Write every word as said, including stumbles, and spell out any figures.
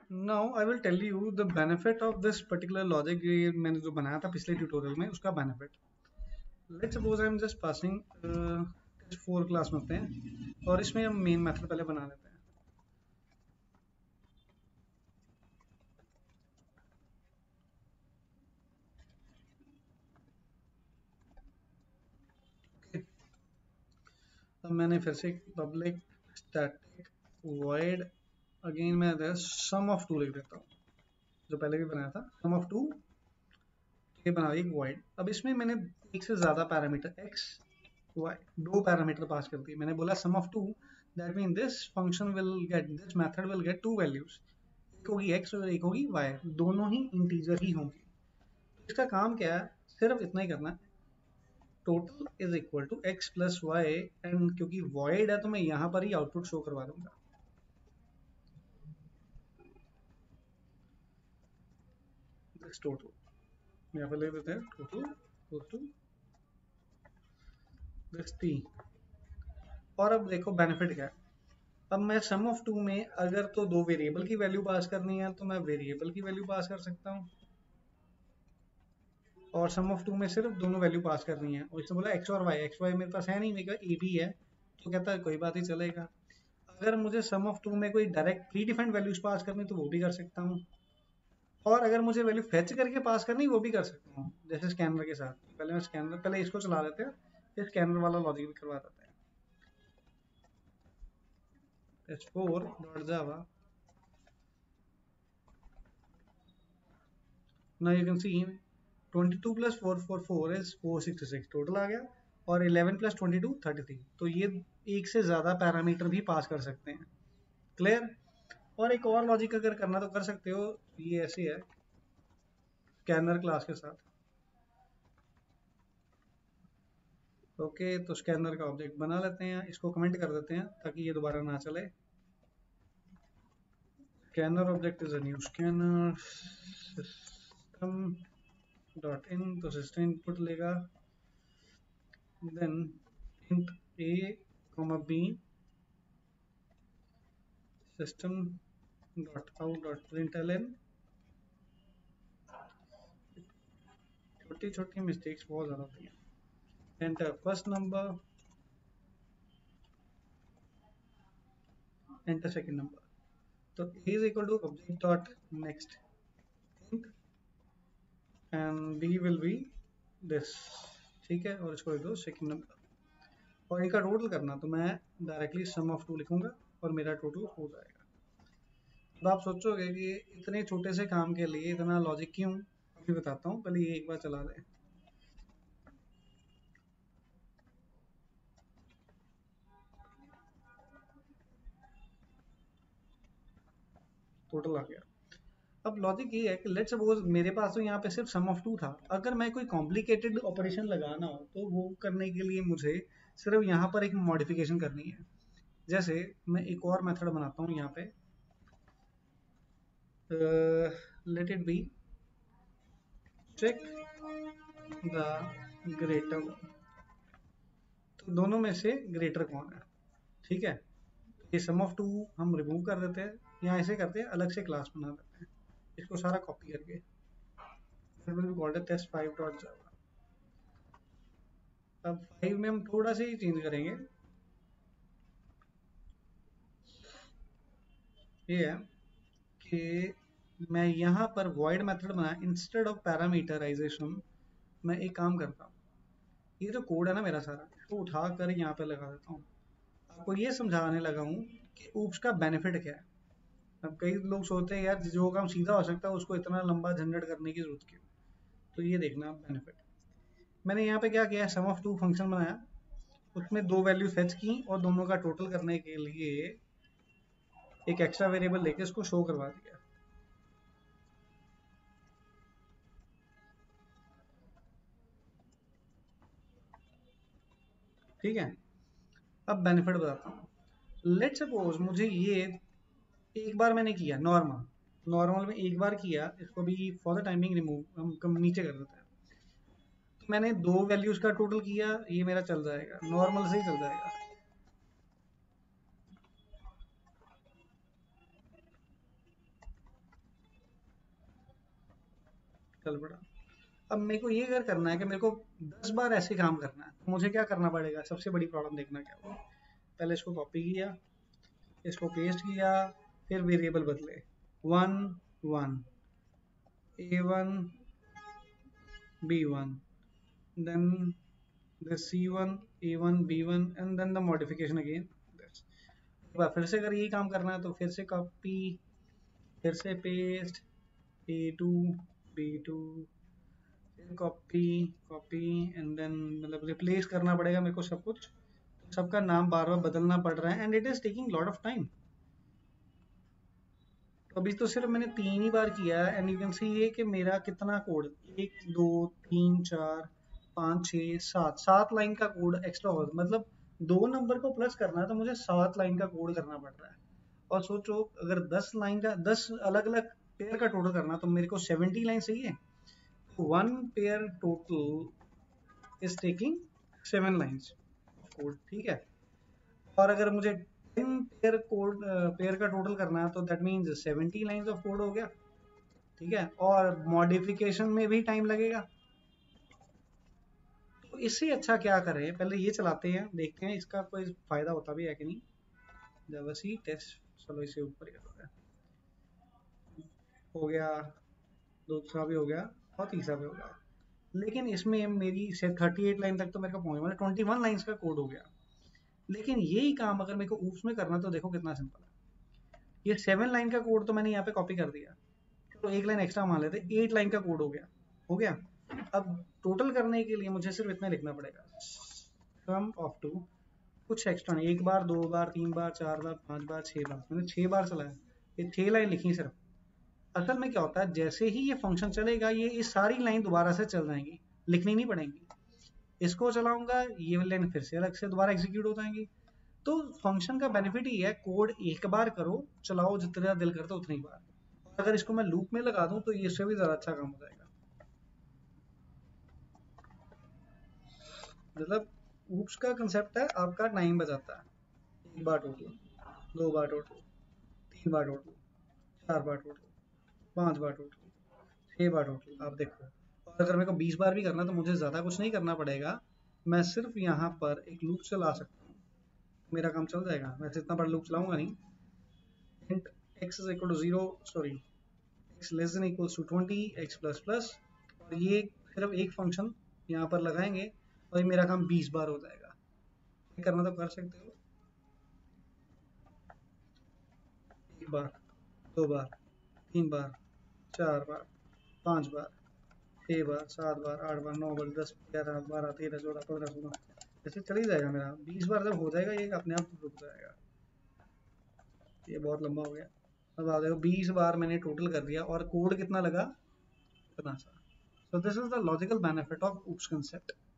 Now I will tell you the benefit of this particular logic. ये मैंने जो बनाया था पिछले ट्यूटोरियल में, उसका benefit. Let's suppose I am just passing four class में होते हैं, और इसमें हम मेन मेथड पहले बना लेते हैं। okay. अब मैंने फिर से पब्लिक स्टैटिक वॉइड, अगेन मैं सम ऑफ टू लिख देता हूँ, जो पहले भी बनाया था सम ऑफ टू, ये बना एक वॉइड। अब इसमें मैंने एक से ज्यादा पैरामीटर एक्स वाई, दो पैरामीटर पास कर दिए। मैंने बोला sum of two, that mean this function will get, this method will get two values, एक होगी एक्स और एक होगी वाई, दोनों ही इंटीजर ही होंगी। इसका काम क्या है, सिर्फ इतना ही करना है, total is equal to X plus Y, and क्योंकि वॉइड है तो मैं यहाँ पर ही आउटपुट शो करवा दूंगा। दिस टोटल यहाँ पर ले देते हैं, टोटल टू दिस टी। और अब देखो बेनिफिट क्या है। अब मैं सम ऑफ टू में अगर तो दो वेरिएबल की वैल्यू पास करनी है तो मैं वेरिएबल की वैल्यू पास कर सकता हूँ, और सम ऑफ टू में सिर्फ दोनों वैल्यू पास करनी है। और इसने बोला एक्स और वाई, एक्स वाई मेरे पास है नहीं, मेरे पास ए बी है, तो कहता है कोई बात ही चलेगा। अगर मुझे सम ऑफ टू में कोई direct predefined values pass करनी तो वो भी कर सकता हूँ, और अगर मुझे वैल्यू फेच करके पास करनी वो भी कर सकता हूँ, जैसे स्कैनर के साथ। पहले मैं स्कैनर, पहले इसको चला लेते हैं, फिर स्कैनर वाला लॉजिक भी करवा देते हैं। H four dot Java, now you can see twenty-two plus four four four is four sixty-six total आ गया, और eleven plus twenty-two thirty-three, तो ये एक से ज़्यादा पैरामीटर भी पास कर सकते हैं। क्लियर। और एक और लॉजिक अगर करना तो कर सकते हो, ये ऐसे है स्कैनर क्लास के साथ। ओके, तो स्कैनर का ऑब्जेक्ट बना लेते हैं, इसको कमेंट कर देते हैं ताकि ये दोबारा ना चले। Scanner object is a new scanner system dot in, तो सिस्टम इनपुट लेगा, then int a comma b system dot out dot println। छोटी छोटी मिस्टेक्स बहुत ज़्यादा होती हैं। Enter first number, enter second number, तो a is equal to object dot next int and b will be this, ठीक है। और इसको दो सेकंड नंबर, और इनका टोटल करना तो मैं डायरेक्टली सम ऑफ टू लिखूंगा और मेरा टोटल हो जाएगा। अब आप सोचोगे कि इतने छोटे से काम के लिए इतना लॉजिक क्यों, अभी बताता हूँ, पहले ये एक बार चला दें। टोटल आ गया। अब लॉजिक ये है कि लेट्स सपोज मेरे पास तो यहाँ पे सिर्फ सम ऑफ टू था, अगर मैं कोई कॉम्प्लिकेटेड ऑपरेशन लगाना हो तो वो करने के लिए मुझे सिर्फ यहाँ पर एक मॉडिफिकेशन करनी है। जैसे मैं एक और मेथड बनाता हूँ यहाँ पे, let it be check the greater, तो दोनों में से ग्रेटर कौन है, ठीक है। ये सम ऑफ टू हम रिमूव कर देते हैं, यहाँ ऐसे करते हैं, अलग से क्लास बना देते हैं, इसको सारा कॉपी करके टेस्ट फाइव डॉट जावा। अब फाइव में हम थोड़ा सा ही चेंज करेंगे, ये है कि मैं यहाँ पर void मेथड बनाया इंस्टेड ऑफ पैरामीटराइजेशन। मैं एक काम करता हूँ, ये जो कोड है ना मेरा सारा, इसको उठा कर यहाँ पे लगा देता हूँ। आपको ये समझाने लगा हूँ कि ऊप्स का बेनिफिट क्या है। अब कई लोग सोचते हैं यार जो काम सीधा हो सकता है उसको इतना लंबा झंझट करने की जरूरत क्यों, तो ये देखना बेनिफिट। मैंने यहाँ पे क्या किया, सम ऑफ टू फंक्शन बनाया, उसमें दो वैल्यू फेच की और दोनों का टोटल करने के लिए एक एक्स्ट्रा वेरिएबल लेके इसको शो करवा दिया। ठीक है। अब बेनिफिट बताता हूँ। लेट सपोज मुझे ये एक बार मैंने किया नॉर्मल, नॉर्मल में एक बार किया, इसको भी फॉर द टाइमिंग रिमूव हम कम नीचे कर देते हैं। तो मैंने दो वैल्यूज का टोटल किया, ये मेरा चल जाएगा, नॉर्मल से ही चल जाएगा। चल पड़ा। अब मेरे को ये अगर करना है कि मेरे को दस बार ऐसे काम करना है, तो मुझे क्या करना पड़ेगा? सबसे बड़ी प्रॉब्लम देखना क्या होगा। पहले इसको कॉपी किया, इसको पेस्ट किया, फिर वेरिएबल बदले, one one A one B one, then the C one A one B one and then the modification again this। एक बार फिर से अगर यही काम करना है तो फिर से कॉपी, फिर से paste, A two B two, फिर कॉपी कॉपी एंड देन मतलब रिप्लेस करना पड़ेगा मेरे को सब कुछ। तो सबका नाम बार बार बदलना पड़ रहा है and it is taking lot of time. अभी तो सिर्फ मैंने तीन ही बार किया है एंड यू कैन सी ये कि मेरा कितना कोड, एक दो तीन चार पाँच छः सात, सात लाइन का कोड एक्स्ट्रा हो, मतलब दो नंबर को प्लस करना है तो मुझे सात लाइन का कोड करना पड़ रहा है। और सोचो अगर दस लाइन का, दस अलग अलग पेयर का टोटल करना तो मेरे को सेवेंटी लाइन चाहिए। One pair total is taking seven lines of code, ठीक है। और अगर मुझे टेन पेयर कोड पेयर का टोटल करना है तो that means seventy lines of code हो गया, ठीक है। और मॉडिफिकेशन में भी टाइम लगेगा। तो इससे अच्छा क्या करें, पहले ये चलाते हैं, देखते हैं इसका कोई फायदा होता भी है कि नहीं। जावासी टेस्ट, चलो इसे ऊपर हो गया, दूसरा भी हो गया और तीसरा भी हो गया। लेकिन इसमें मेरी से थर्टी एट लाइन तक तो मेरे को पहुंच, मतलब ट्वेंटी वन लाइन्स का कोड हो गया। लेकिन यही काम अगर मेरे को ऊप्स में करना तो देखो कितना सिंपल है। ये सेवन लाइन का कोड तो मैंने यहाँ पे कॉपी कर दिया, तो एक लाइन एक्स्ट्रा मान लेते, एट लाइन का कोड हो गया हो गया अब टोटल करने के लिए मुझे सिर्फ इतना लिखना पड़ेगा, सम ऑफ टू, कुछ एक्स्ट्रा नहीं, एक बार दो बार तीन बार चार बार पांच बार छह बार, मैंने छह बार चलाया, ये छह लाइन लिखी सिर्फ। असल में क्या होता है, जैसे ही ये फंक्शन चलेगा ये इस सारी लाइन दोबारा से चल जाएंगी, लिखनी नहीं पड़ेंगी। इसको चलाऊंगा, ये वाली लाइन फिर से अलग से दोबारा एग्जीक्यूट हो जाएंगी। तो फंक्शन का बेनिफिट ही है, कोड एक बार करो, चलाओ जितना दिल करता उतनी बार। अगर इसको मैं लूप में लगा दूं तो ये इससे भी ज्यादा अच्छा काम हो जाएगा। मतलब ऊप्स का कंसेप्ट है, आपका टाइम बचाता है। एक बार टोटल, दो बार टोटल, तीन बार टोटल, चार बार टोटल, पांच बार टोटल, छह बार टोटल, आप देखो। और अगर मेरे को बीस बार भी करना तो मुझे ज़्यादा कुछ नहीं करना पड़ेगा, मैं सिर्फ यहाँ पर एक लूप चला सकता हूँ, मेरा काम चल जाएगा। मैं इतना बड़ा लूप चलाऊंगा नहीं। Int x is equal to zero, sorry x less than equals to twenty, x plus plus, और ये सिर्फ एक फंक्शन यहाँ पर लगाएंगे और मेरा काम बीस बार हो जाएगा। ये करना तो कर सकते हो, एक बार, दो बार, तीन बार, चार बार, पांच बार, छह बार, सात बार, आठ बार, नौ बार, दस, ग्यारह, बारह, तेरह, चौदह, पंद्रह, सोलह, ऐसे चल ही जाएगा मेरा। बीस बार जब हो जाएगा ये अपने आप रुक जाएगा। ये बहुत लंबा हो गया। अब आ देखो बीस बार मैंने टोटल कर दिया और कोड कितना लगा, इतना सा। So this is the logical benefit of OOPs concept.